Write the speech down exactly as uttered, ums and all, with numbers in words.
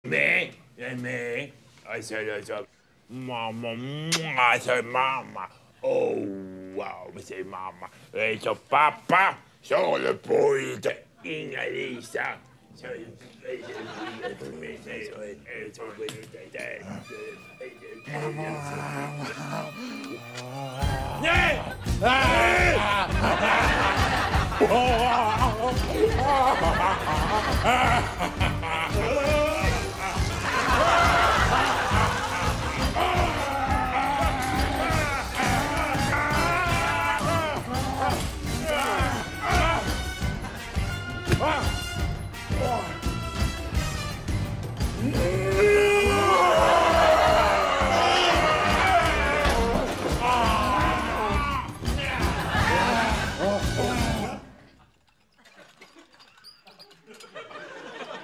Me and me. I said, I said, mama, I said, mama. Oh, wow, I said, mama. I said, papa, solo pulte. Inga Lisa. Nee!